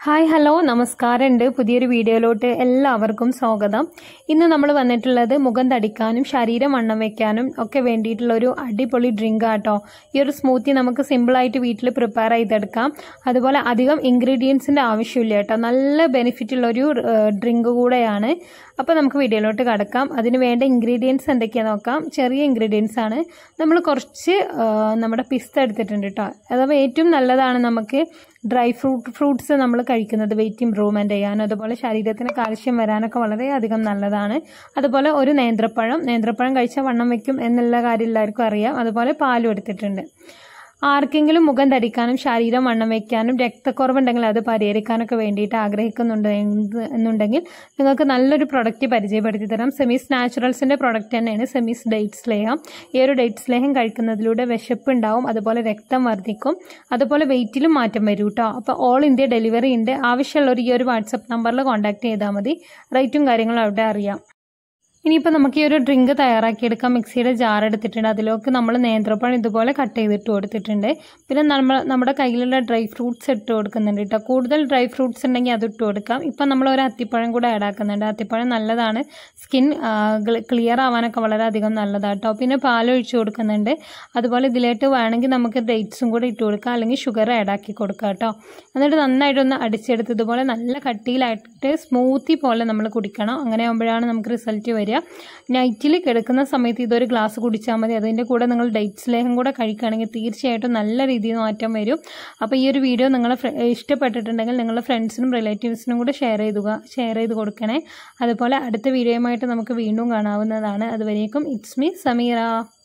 Hi hello നമസ്കാരമുണ്ട്. പുതിയൊരു വീഡിയോയിലോട്ട് എല്ലാവർക്കും സ്വാഗതം. ഇന്ന് നമ്മൾ വന്നിട്ടുള്ളത് മുഖം തടിക്കാനും ശരീരം വണ്ണം വെക്കാനും ഒക്കെ വേണ്ടിയിട്ടുള്ള ഒരു അടിപൊളി ഡ്രിങ്ക് ആട്ടോ. ഈ ഒരു സ്മൂത്തി നമുക്ക് സിമ്പിളായിട്ട് വീട്ടിൽ പ്രിപ്പയർ ചെയ്തെടുക്കാം. അതുപോലെ അധികം ഇൻഗ്രീഡിയൻസിൻ്റെ ആവശ്യമില്ല കേട്ടോ. നല്ല ബെനിഫിറ്റ് ഉള്ളൊരു ഡ്രിങ്ക് കൂടെയാണ്. അപ്പോൾ നമുക്ക് വീഡിയോയിലോട്ട് കടക്കാം. അതിന് വേണ്ട ഇൻഗ്രീഡിയൻസ് എന്തൊക്കെയാണെന്ന് നോക്കാം. ചെറിയ ഇൻഗ്രീഡിയൻസ് ആണ്. നമ്മൾ കുറച്ച് നമ്മുടെ പിസ്ത എടുത്തിട്ടുണ്ട് കേട്ടോ. അഥവാ ഏറ്റവും നല്ലതാണ് നമുക്ക് ഡ്രൈ ഫ്രൂട്ട്സ് നമ്മൾ കഴിക്കുന്നത് വെയിറ്റ് ഇംപ്രൂവ്മെൻറ്റ് ചെയ്യാനും അതുപോലെ ശരീരത്തിന് കാൽഷ്യം വരാനൊക്കെ വളരെയധികം നല്ലതാണ്. അതുപോലെ ഒരു നേന്ത്രപ്പഴം കഴിച്ചാൽ വണ്ണം വയ്ക്കും എന്നുള്ള കാര്യം എല്ലാവർക്കും അറിയാം. അതുപോലെ പാലും എടുത്തിട്ടുണ്ട്. ആർക്കെങ്കിലും മുഖം ധരിക്കാനും ശരീരം വണ്ണം വയ്ക്കാനും രക്തക്കുറവുണ്ടെങ്കിൽ അത് പരിഹരിക്കാനൊക്കെ വേണ്ടിയിട്ട് ആഗ്രഹിക്കുന്നുണ്ട് എന്നുണ്ടെങ്കിൽ നിങ്ങൾക്ക് നല്ലൊരു പ്രൊഡക്റ്റ് പരിചയപ്പെടുത്തി തരാം. സെമീസ് നാച്ചുറൽസിൻ്റെ പ്രൊഡക്റ്റ് തന്നെയാണ് സെമീസ് ഡേറ്റ്സ് ലേഹം. ഈ ഒരു ഡേറ്റ്സ് ലേഹം കഴിക്കുന്നതിലൂടെ വിശപ്പ് ഉണ്ടാവും, അതുപോലെ രക്തം വർദ്ധിക്കും, അതുപോലെ വെയിറ്റിലും മാറ്റം വരും കേട്ടോ. അപ്പോൾ ഓൾ ഇന്ത്യ ഡെലിവറി ഉണ്ട്. ആവശ്യമുള്ളവർ ഈ ഒരു വാട്സപ്പ് നമ്പറിൽ കോൺടാക്ട് ചെയ്താൽ മതി. റേറ്റും കാര്യങ്ങളും അവിടെ അറിയാം. ഇനിയിപ്പോൾ നമുക്ക് ഈ ഒരു ഡ്രിങ്ക് തയ്യാറാക്കിയെടുക്കാം. മിക്സിയുടെ ജാർ എടുത്തിട്ടുണ്ട്. അതിലേക്ക് നമ്മൾ നേന്ത്രപ്പഴം ഇതുപോലെ കട്ട് ചെയ്തിട്ട് കൊടുത്തിട്ടുണ്ട്. പിന്നെ നമ്മുടെ കയ്യിലുള്ള ഡ്രൈ ഫ്രൂട്ട്സ് ഇട്ട് കൊടുക്കുന്നുണ്ട് കേട്ടോ. കൂടുതൽ ഡ്രൈ ഫ്രൂട്ട്സ് ഉണ്ടെങ്കിൽ അത് ഇട്ട് കൊടുക്കാം. ഇപ്പം നമ്മൾ ഒരു അത്തിപ്പഴം കൂടെ ആഡ് ആക്കുന്നുണ്ട്. അത്തിപ്പഴം നല്ലതാണ്, സ്കിൻ ക്ലിയർ ആവാനൊക്കെ വളരെയധികം നല്ലതാണ് കേട്ടോ. പിന്നെ പാലൊഴിച്ച് കൊടുക്കുന്നുണ്ട്. അതുപോലെ ഇതിലേക്ക് വേണമെങ്കിൽ നമുക്ക് ഡേറ്റ്സും കൂടെ ഇട്ട് കൊടുക്കാം, അല്ലെങ്കിൽ ഷുഗർ ആഡ് ആക്കി കൊടുക്കാം കേട്ടോ. എന്നിട്ട് നന്നായിട്ടൊന്ന് അടിച്ചെടുത്ത് ഇതുപോലെ നല്ല കട്ടിയിലായിട്ട് സ്മൂത്തി പോലെ നമ്മൾ കുടിക്കണം. അങ്ങനെ ആകുമ്പോഴാണ് നമുക്ക് റിസൾട്ട് വരിക. നൈറ്റിൽ കിടക്കുന്ന സമയത്ത് ഇതൊരു ഗ്ലാസ് കുടിച്ചാൽ മതി. അതിൻ്റെ കൂടെ നിങ്ങൾ ഡേറ്റ്സ് ലേഹം കൂടെ കഴിക്കുകയാണെങ്കിൽ തീർച്ചയായിട്ടും നല്ല രീതിയിൽ മാറ്റം വരും. അപ്പോൾ ഈ ഒരു വീഡിയോ നിങ്ങൾ ഇഷ്ടപ്പെട്ടിട്ടുണ്ടെങ്കിൽ നിങ്ങളുടെ ഫ്രണ്ട്സിനും റിലേറ്റീവ്സിനും കൂടെ ഷെയർ ചെയ്ത് കൊടുക്കണേ. അതുപോലെ അടുത്ത വീഡിയോയുമായിട്ട് നമുക്ക് വീണ്ടും കാണാവുന്നതാണ്. അതുവരേക്കും ഇറ്റ്സ് മീ സമീറ.